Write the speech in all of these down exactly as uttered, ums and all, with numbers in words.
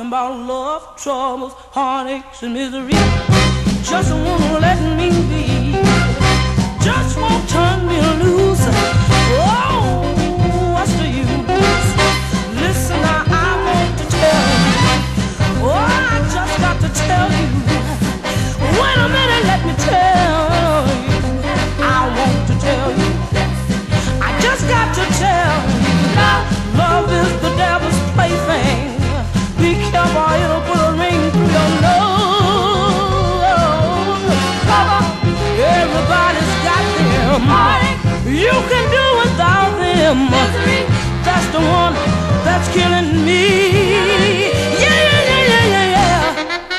about love, troubles, heartaches, and misery. Just won't let me be. Just won't turn me loose. Oh, what's the use? Listen, now I want to tell you. Oh, I just got to tell you. Wait a minute, let me tell you. I want to tell you. I just got to tell you. Love is the devil's plaything. Be careful, it'll put a ring through your nose. Everybody's got them. You can do without them. That's the one that's killing me. Yeah, yeah, yeah, yeah, yeah, yeah.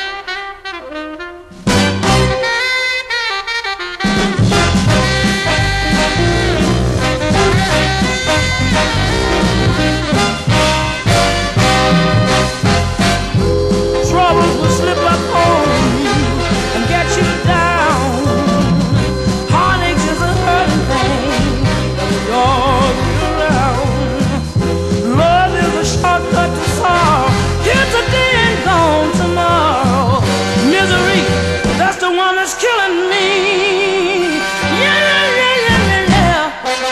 Troubles will slip up on you and get you down. Heartaches is a hurting thing all year round. Love is a shortcut to sorrow. Here today and gone tomorrow. Misery, that's the one that's killing me. Yeah, yeah, yeah, yeah, yeah.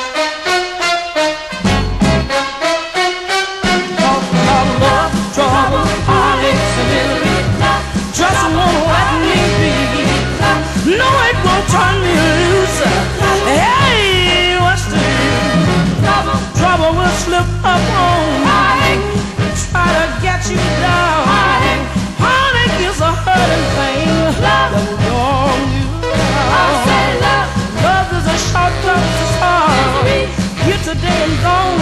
Talk about love, trouble, heartaches, and misery. Just won't let me be. No, it won't turn me loose. Hey, what's the use? Trouble, trouble will slip up on you. Try to get you down. Heartache is a hurting thing. Love will warm you down. Love is a shortcut to sorrow. Here today and gone